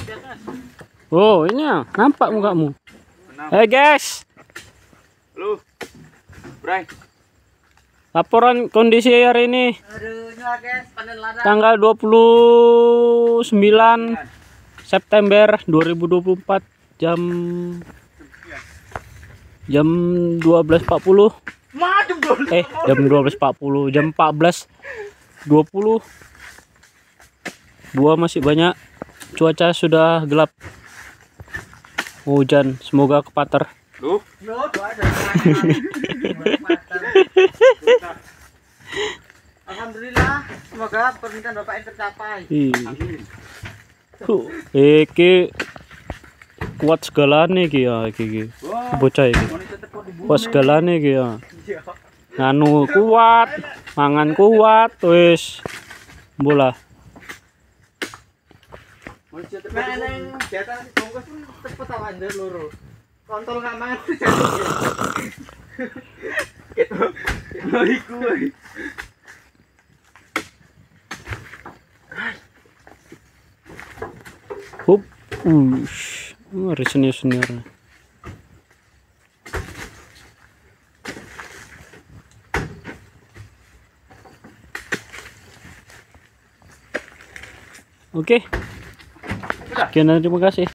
Oh, ini ya, nampak mukamu. Hey guys. Halo. Bray. Laporan kondisi hari ini. Aduh, guys, panen ladang. Tanggal 29 September 2024 jam 12.40. Jam 12.40, jam 14.20. Buah masih banyak. Cuaca sudah gelap. Hujan, semoga kepater. Loh, alhamdulillah, semoga permintaan Bapak ini tercapai. Amin. Iki kuat segalane iki ya iki. Bocah iki. Kuat segalane iki ya. Nganu kuat, mangan kuat wis. Bola. Meneng jatah bungkus pun cepet awandir loro. Kontol gak mangan jatuh. Gitu iku. Hup. Mari senior-senior. Oke. Sekian, terima kasih.